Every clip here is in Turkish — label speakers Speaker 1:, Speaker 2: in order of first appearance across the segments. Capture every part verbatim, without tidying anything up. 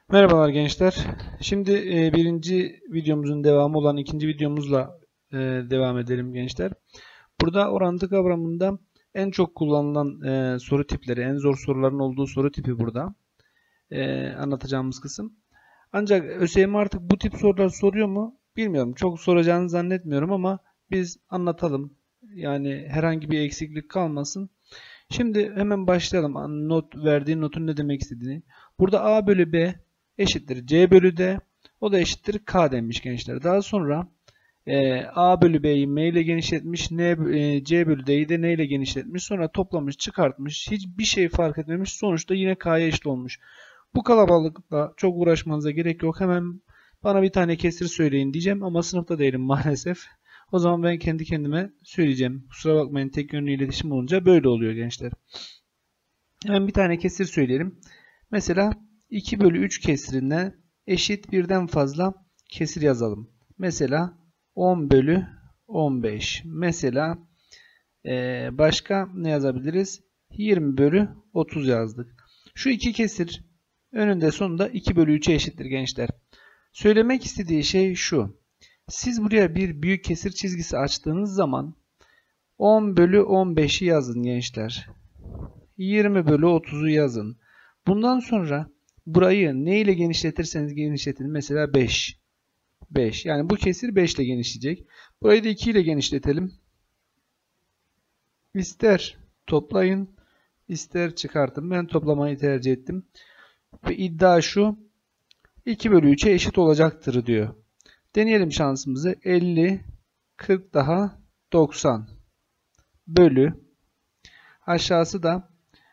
Speaker 1: Merhabalar gençler. Şimdi e, birinci videomuzun devamı olan ikinci videomuzla e, devam edelim gençler. Burada orantı kavramında en çok kullanılan e, soru tipleri, en zor soruların olduğu soru tipi burada e, anlatacağımız kısım. Ancak ÖSYM artık bu tip sorular soruyor mu bilmiyorum. Çok soracağını zannetmiyorum ama biz anlatalım. Yani herhangi bir eksiklik kalmasın. Şimdi hemen başlayalım. Not verdiği notun ne demek istediğini. Burada A bölü B eşittir C bölü D. O da eşittir K demiş gençler. Daha sonra e, A bölü B'yi M ile genişletmiş. N, e, C bölü D'yi de N ile genişletmiş. Sonra toplamış, çıkartmış. Hiçbir şey fark etmemiş. Sonuçta yine K'ya eşit olmuş. Bu kalabalıkla çok uğraşmanıza gerek yok. Hemen bana bir tane kesir söyleyin diyeceğim ama sınıfta değilim maalesef. O zaman ben kendi kendime söyleyeceğim. Kusura bakmayın, tek yönlü iletişim olunca böyle oluyor gençler. Hemen bir tane kesir söyleyelim. Mesela iki bölü üç kesirine eşit birden fazla kesir yazalım. Mesela on bölü on beş. Mesela ee, başka ne yazabiliriz? yirmi bölü otuz yazdık. Şu iki kesir önünde sonunda iki bölü üçe eşittir gençler. Söylemek istediği şey şu. Siz buraya bir büyük kesir çizgisi açtığınız zaman on bölü on beşi yazın gençler. yirmi bölü otuzu yazın. Bundan sonra burayı ne ile genişletirseniz genişletin. Mesela beş. beş. Yani bu kesir beş ile genişleyecek. Burayı da iki ile genişletelim. İster toplayın, ister çıkartın. Ben toplamayı tercih ettim. Ve iddia şu. iki bölü üçe eşit olacaktır diyor. Deneyelim şansımızı. elli, kırk daha doksan bölü. Aşağısı da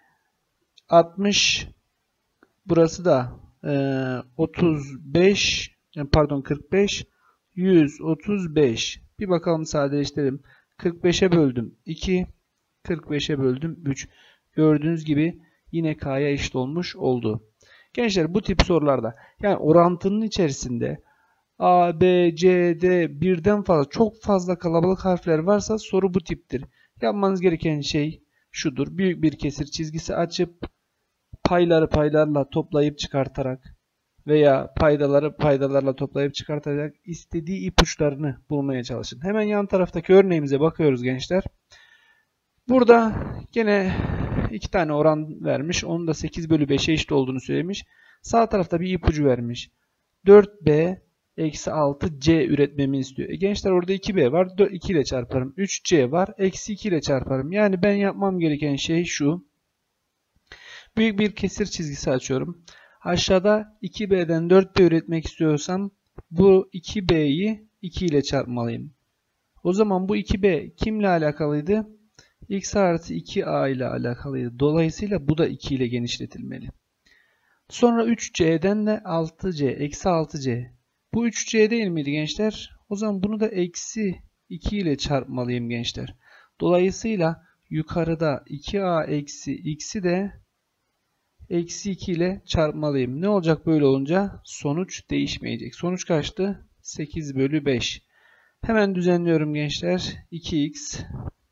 Speaker 1: altmış. Burası da e, otuz beş. Pardon kırk beş. yüz otuz beş. Bir bakalım sadeleştirelim. kırk beşe böldüm iki. kırk beşe böldüm üç. Gördüğünüz gibi yine K'ya eşit olmuş oldu. Gençler bu tip sorularda yani orantının içerisinde A, B, C, D birden fazla çok fazla kalabalık harfler varsa soru bu tiptir. Yapmanız gereken şey şudur. Büyük bir kesir çizgisi açıp payları paylarla toplayıp çıkartarak veya paydaları paydalarla toplayıp çıkartarak istediği ipuçlarını bulmaya çalışın. Hemen yan taraftaki örneğimize bakıyoruz gençler. Burada gene iki tane oran vermiş. Onun da sekiz bölü beşe eşit olduğunu söylemiş. Sağ tarafta bir ipucu vermiş. dört B eksi altı C üretmemi istiyor. E gençler orada iki B var. iki ile çarparım. üç C var. Eksi iki ile çarparım. Yani ben yapmam gereken şey şu. Büyük bir kesir çizgisi açıyorum. Aşağıda iki B'den dört B üretmek istiyorsam bu iki B'yi iki ile çarpmalıyım. O zaman bu iki B kimle alakalıydı? X artı iki A ile alakalıydı. Dolayısıyla bu da iki ile genişletilmeli. Sonra üç C'den de altı C, eksi altı C. Bu üç C değil miydi gençler? O zaman bunu da eksi iki ile çarpmalıyım gençler. Dolayısıyla yukarıda iki A eksi X'i de eksi iki ile çarpmalıyım. Ne olacak böyle olunca? Sonuç değişmeyecek. Sonuç kaçtı? sekiz bölü beş. Hemen düzenliyorum gençler. iki X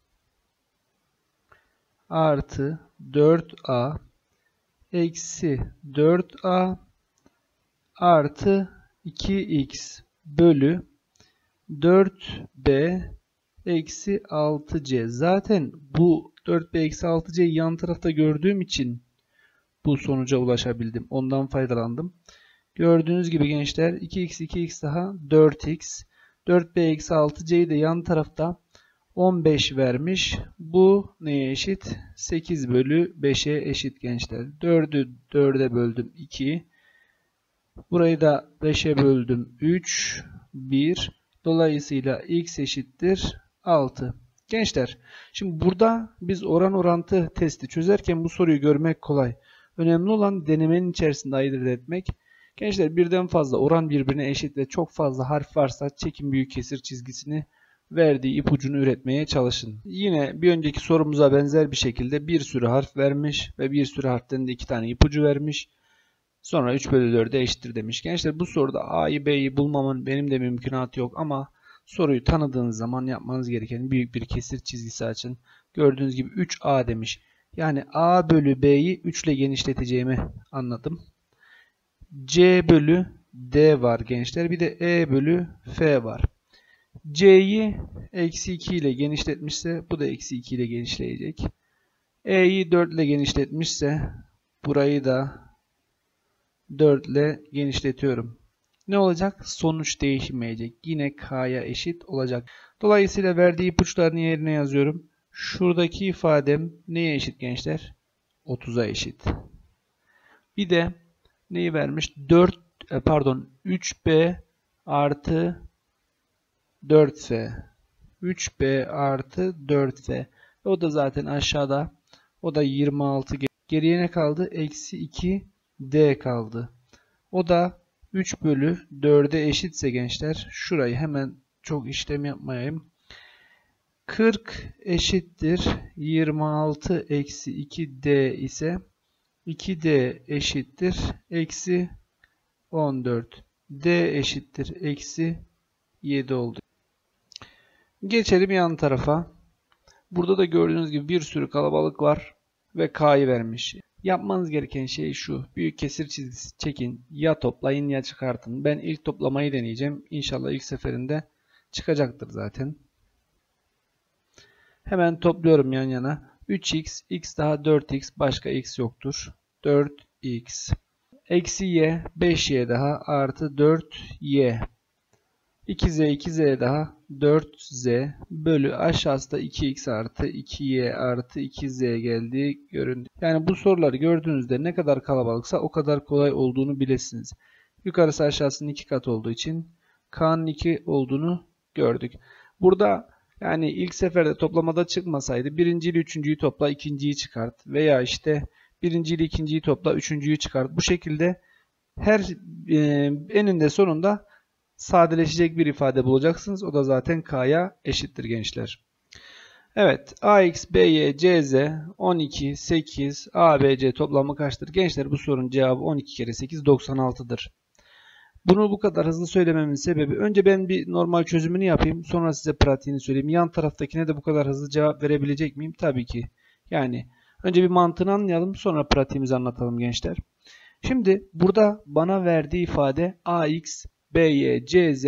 Speaker 1: artı dört A eksi dört A artı iki X bölü dört B eksi altı C. Zaten bu dört B eksi altı C'yi yan tarafta gördüğüm için bu sonuca ulaşabildim. Ondan faydalandım. Gördüğünüz gibi gençler iki X iki X daha dört X. dört B eksi altı C'yi de yan tarafta on beş vermiş. Bu neye eşit? sekiz bölü beşe eşit gençler. dördü dörde böldüm iki. Burayı da beşe böldüm üç. bir. Dolayısıyla X eşittir altı. Gençler şimdi burada biz oran orantı testi çözerken bu soruyu görmek kolay. Önemli olan denemenin içerisinde ayırt etmek. Gençler birden fazla oran birbirine eşit ve çok fazla harf varsa çekim büyük kesir çizgisini verdiği ipucunu üretmeye çalışın. Yine bir önceki sorumuza benzer bir şekilde bir sürü harf vermiş ve bir sürü harften de iki tane ipucu vermiş. Sonra üç bölü dörde eşittir demiş. Gençler bu soruda A'yı B'yi bulmamın benim de mümkünatı yok ama soruyu tanıdığınız zaman yapmanız gereken büyük bir kesir çizgisi açın. Gördüğünüz gibi üç A demiş. Yani A bölü B'yi üç ile genişleteceğimi anladım. C bölü D var gençler. Bir de E bölü F var. C'yi eksi iki ile genişletmişse bu da eksi iki ile genişleyecek. E'yi dört ile genişletmişse burayı da dört ile genişletiyorum. Ne olacak? Sonuç değişmeyecek. Yine K'ya eşit olacak. Dolayısıyla verdiği ipuçlarını yerine yazıyorum. Şuradaki ifadem neye eşit gençler? otuza eşit. Bir de neyi vermiş? dört pardon üç B artı dört F. üç B artı dört F. O da zaten aşağıda. O da yirmi altı. Geriye ne kaldı? Eksi iki D kaldı. O da üç bölü dörde eşitse gençler. Şurayı hemen çok işlem yapmayayım. kırk eşittir. yirmi altı eksi iki D ise iki D eşittir. Eksi on dört. D eşittir. Eksi yedi oldu. Geçelim yan tarafa. Burada da gördüğünüz gibi bir sürü kalabalık var ve K'yı vermiş. Yapmanız gereken şey şu. Büyük kesir çizgisi çekin. Ya toplayın ya çıkartın. Ben ilk toplamayı deneyeceğim. İnşallah ilk seferinde çıkacaktır zaten. Hemen topluyorum yan yana. üç x, x daha dört x, başka x yoktur. dört x. Eksi y, beş y daha artı dört y. iki z, iki z daha dört z bölü aşağısı da iki x artı iki y artı iki z geldi göründü. Yani bu soruları gördüğünüzde ne kadar kalabalıksa o kadar kolay olduğunu bilesiniz. Yukarısı aşağısının iki kat olduğu için K'nın iki olduğunu gördük. Burada yani ilk seferde toplamada çıkmasaydı birinci ile üçüncüyü topla, ikinciyi çıkart veya işte birinci ile ikinciyi topla, üçüncüyü çıkart. Bu şekilde her e, eninde sonunda sadeleşecek bir ifade bulacaksınız. O da zaten K'ya eşittir gençler. Evet. Ax, By, Cz, on iki, sekiz, A, B, C toplamı kaçtır? Gençler bu sorunun cevabı on iki kere sekiz, doksan altı'dır. Bunu bu kadar hızlı söylememin sebebi önce ben bir normal çözümünü yapayım. Sonra size pratiğini söyleyeyim. Yan taraftakine de bu kadar hızlı cevap verebilecek miyim? Tabii ki. Yani önce bir mantığını anlayalım. Sonra pratiğimizi anlatalım gençler. Şimdi burada bana verdiği ifade Ax, By, Cz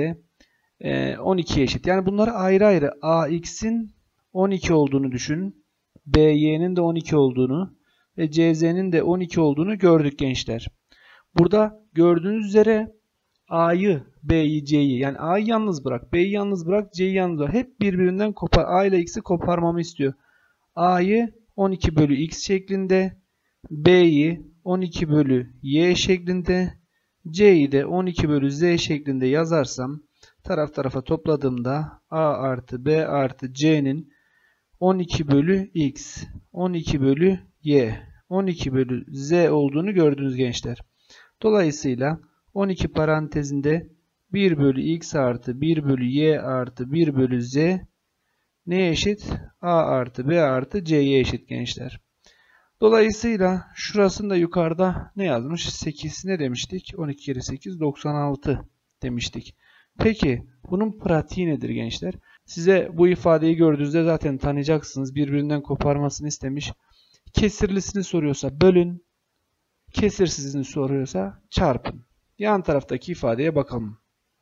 Speaker 1: on iki'ye eşit. Yani bunları ayrı ayrı Ax'in on iki olduğunu düşünün. By'nin de on iki olduğunu ve Cz'nin de on iki olduğunu gördük gençler. Burada gördüğünüz üzere A'yı, B'yi, C'yi yani A'yı yalnız bırak, B'yi yalnız bırak, C'yi yalnız bırak. Hep birbirinden kopar. A ile X'i koparmamı istiyor. A'yı on iki bölü X şeklinde, B'yi on iki bölü Y şeklinde, C'yi de on iki bölü Z şeklinde yazarsam taraf tarafa topladığımda A artı B artı C'nin on iki bölü X, on iki bölü Y, on iki bölü Z olduğunu gördünüz gençler. Dolayısıyla on iki parantezinde bir bölü X artı bir bölü Y artı bir bölü Z neye eşit? A artı B artı C'ye eşit gençler. Dolayısıyla şurasında yukarıda ne yazmış? sekiz ne demiştik? on iki kere sekiz doksan altı demiştik. Peki bunun pratiği nedir gençler? Size bu ifadeyi gördüğünüzde zaten tanıyacaksınız. Birbirinden koparmasını istemiş. Kesirlisini soruyorsa bölün. Kesirsizini soruyorsa çarpın. Yan taraftaki ifadeye bakalım.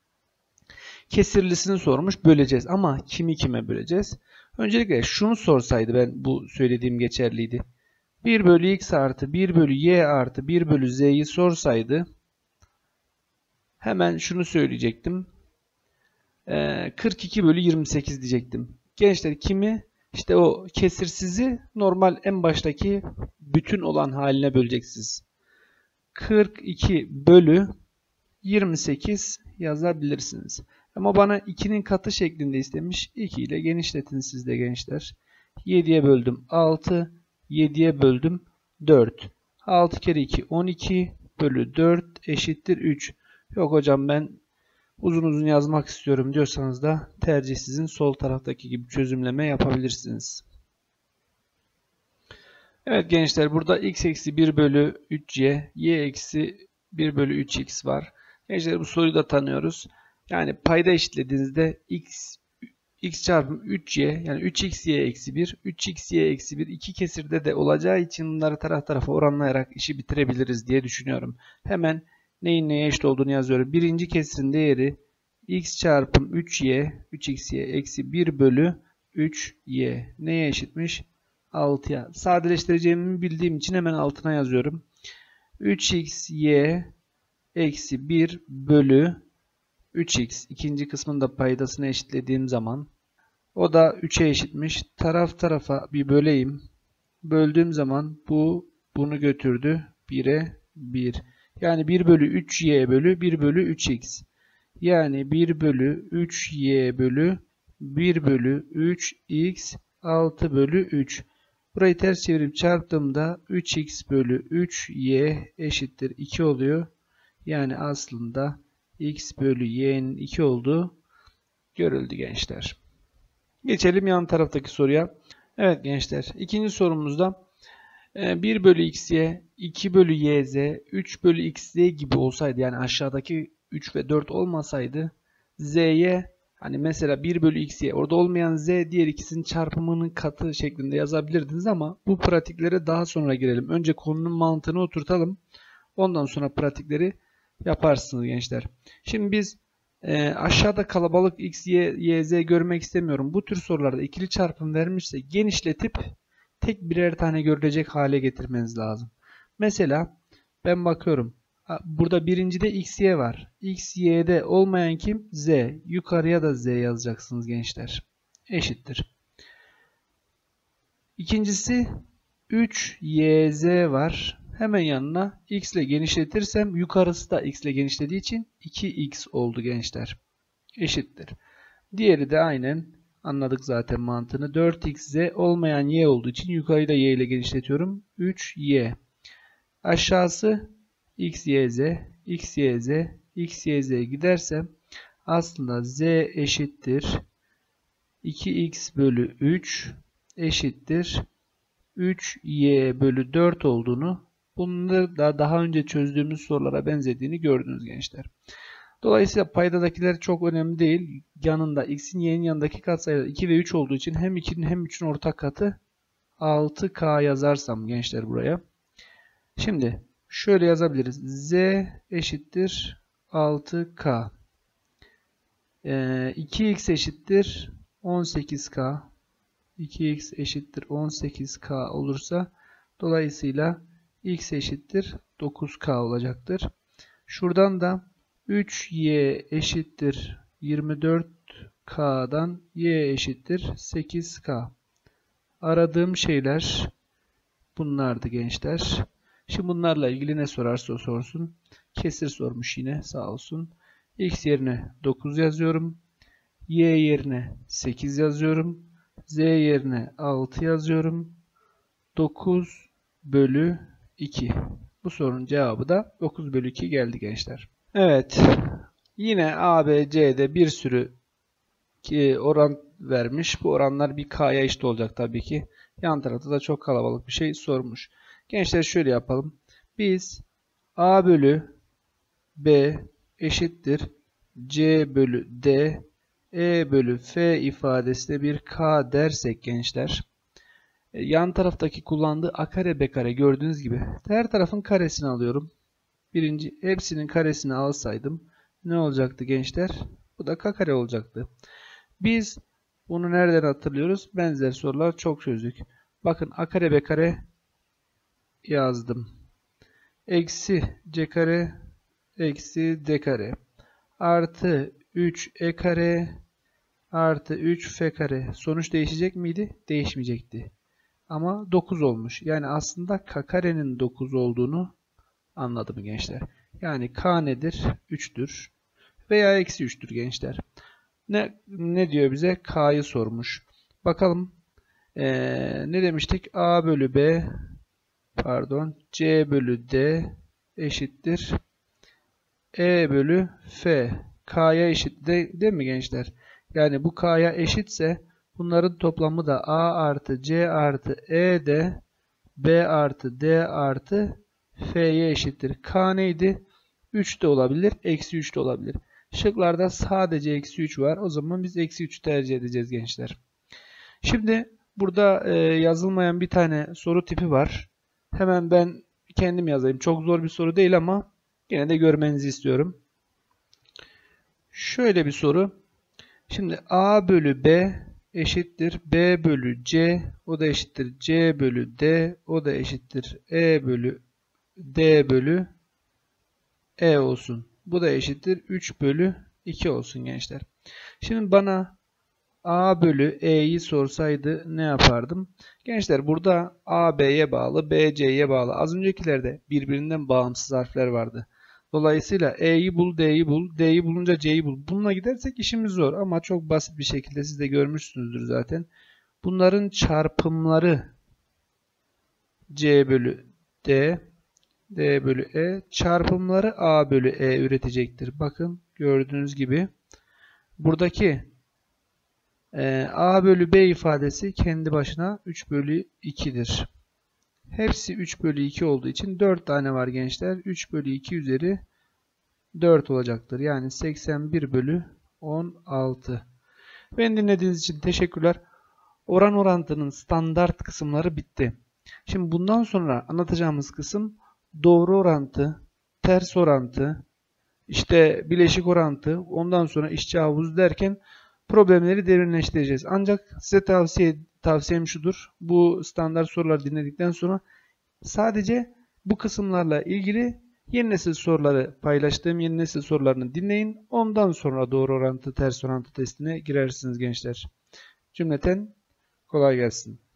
Speaker 1: Kesirlisini sormuş, böleceğiz. Ama kimi kime böleceğiz? Öncelikle şunu sorsaydı ben bu söylediğim geçerliydi. bir bölü X artı bir bölü Y artı bir bölü Z'yi sorsaydı hemen şunu söyleyecektim. kırk iki bölü yirmi sekiz diyecektim. Gençler kimi? İşte o kesirsizi normal en baştaki bütün olan haline böleceksiniz. kırk iki bölü yirmi sekiz yazabilirsiniz. Ama bana iki'nin katı şeklinde istemiş. iki ile genişletin siz de gençler. yedi'ye böldüm altı. yedi'ye böldüm dört. altı kere iki on iki bölü dört eşittir üç. Yok hocam ben uzun uzun yazmak istiyorum diyorsanız da tercih sizin, sol taraftaki gibi çözümleme yapabilirsiniz. Evet gençler burada x eksi bir bölü üç y, y eksi bir bölü üç x var. Gençler bu soruyu da tanıyoruz. Yani payda eşitlediğinizde x x çarpı üç y yani üç x y eksi bir, üç x y eksi bir iki kesirde de olacağı için bunları taraf tarafa oranlayarak işi bitirebiliriz diye düşünüyorum. Hemen neyin neye eşit olduğunu yazıyorum. Birinci kesirin değeri x çarpım üç y, üç x y eksi bir bölü üç y. Neye eşitmiş? altıya. Sadeleştireceğimi bildiğim için hemen altına yazıyorum. üç x y eksi bir bölü üç x. İkinci kısmın da paydasını eşitlediğim zaman o da üçe eşitmiş. Taraf tarafa bir böleyim. Böldüğüm zaman bu bunu götürdü. bire bir. Yani bir bölü üç y bölü bir bölü üç x. Yani bir bölü üç y bölü bir bölü üç x altı bölü üç. Burayı ters çevirip çarptığımda üç x bölü üç y eşittir iki oluyor. Yani aslında x bölü y'nin iki olduğu görüldü gençler. Geçelim yan taraftaki soruya. Evet gençler, ikinci sorumuzda bir bölü xy, iki bölü yz, üç bölü xz gibi olsaydı, yani aşağıdaki üç ve dört olmasaydı z'ye, hani mesela bir bölü xy orada olmayan z diğer ikisinin çarpımının katı şeklinde yazabilirdiniz ama bu pratiklere daha sonra girelim. Önce konunun mantığını oturtalım. Ondan sonra pratikleri yaparsınız gençler. Şimdi biz e, aşağıda kalabalık x, y, y, z görmek istemiyorum. Bu tür sorularda ikili çarpım vermişse genişletip tek birer tane görülecek hale getirmeniz lazım. Mesela ben bakıyorum. Burada birincide x, y var. X, y'de olmayan kim? Z. Yukarıya da z yazacaksınız gençler. Eşittir. İkincisi üç y z var. Hemen yanına x ile genişletirsem yukarısı da x ile genişlediği için iki x oldu gençler. Eşittir. Diğeri de aynen anladık zaten mantığını. dört x z olmayan y olduğu için yukarıyı da y ile genişletiyorum. üç y. Aşağısı x, y, z, x, y, z, x, y, z gidersem aslında z eşittir iki x bölü üç eşittir üç y bölü dört olduğunu, bunları da daha önce çözdüğümüz sorulara benzediğini gördünüz gençler. Dolayısıyla paydadakiler çok önemli değil. Yanında x'in y'nin yanındaki katsayılar iki ve üç olduğu için hem ikinin hem üçün ortak katı altı k yazarsam gençler buraya. Şimdi şöyle yazabiliriz. Z eşittir altı k. Ee, iki x eşittir on sekiz k. iki x eşittir on sekiz k olursa dolayısıyla x eşittir dokuz k olacaktır. Şuradan da üç y eşittir yirmi dört k'dan y eşittir sekiz k. Aradığım şeyler bunlardı gençler. Şimdi bunlarla ilgili ne sorarsa sorsun. Kesir sormuş yine sağ olsun. X yerine dokuz yazıyorum. Y yerine sekiz yazıyorum. Z yerine altı yazıyorum. dokuz bölü iki. Bu sorunun cevabı da dokuz bölü iki geldi gençler. Evet. Yine A, B, C'de bir sürü oran vermiş. Bu oranlar bir K'ya eşit olacak tabii ki. Yan tarafta da çok kalabalık bir şey sormuş. Gençler şöyle yapalım. Biz A bölü B eşittir C bölü D, E bölü F ifadesine bir K dersek gençler, yan taraftaki kullandığı A kare B kare gördüğünüz gibi her tarafın karesini alıyorum. Birinci hepsinin karesini alsaydım ne olacaktı gençler? Bu da K kare olacaktı. Biz bunu nereden hatırlıyoruz? Benzer sorular çok çözdük. Bakın A kare B kare yazdım. Eksi C kare eksi D kare artı üç E kare artı üç F kare. Sonuç değişecek miydi? Değişmeyecekti. Ama dokuz olmuş. Yani aslında K karenin dokuz olduğunu anladım gençler. Yani K nedir? üçtür. Veya eksi üçtür gençler. Ne, ne diyor bize? K'yı sormuş. Bakalım. Ee, ne demiştik? A bölü B pardon C bölü D eşittir E bölü F. K'ya eşit de, değil mi gençler? Yani bu K'ya eşitse bunların toplamı da A artı C artı E de B artı D artı F'ye eşittir. K neydi? üç de olabilir. Eksi üç de olabilir. Şıklarda sadece eksi üç var. O zaman biz eksi üçü tercih edeceğiz gençler. Şimdi burada e, yazılmayan bir tane soru tipi var. Hemen ben kendim yazayım. Çok zor bir soru değil ama Yine de görmenizi istiyorum. Şöyle bir soru. Şimdi A bölü B eşittir B bölü C, o da eşittir C bölü D, o da eşittir E bölü D bölü E olsun. Bu da eşittir üç bölü iki olsun gençler. Şimdi bana A bölü E'yi sorsaydı ne yapardım? Gençler burada A B'ye bağlı, B C'ye bağlı. Az öncekilerde birbirinden bağımsız harfler vardı. Dolayısıyla E'yi bul, D'yi bul, D'yi bulunca C'yi bul. Bununla gidersek işimiz zor ama çok basit bir şekilde siz de görmüşsünüzdür zaten. Bunların çarpımları C bölü D, D bölü E, çarpımları A bölü E üretecektir. Bakın gördüğünüz gibi buradaki e, A bölü B ifadesi kendi başına üç bölü iki'dir. Hepsi üç bölü iki olduğu için dört tane var gençler. üç bölü iki üzeri dört olacaktır. Yani seksen bir bölü on altı. Beni dinlediğiniz için teşekkürler. Oran orantının standart kısımları bitti. Şimdi bundan sonra anlatacağımız kısım doğru orantı, ters orantı, işte bileşik orantı, ondan sonra işçi havuz derken problemleri derinleştireceğiz. Ancak size tavsiye tavsiyem şudur. Bu standart soruları dinledikten sonra sadece bu kısımlarla ilgili yeni nesil soruları paylaştığım yeni nesil sorularını dinleyin. Ondan sonra doğru orantı, ters orantı testine girersiniz gençler. Cümleten kolay gelsin.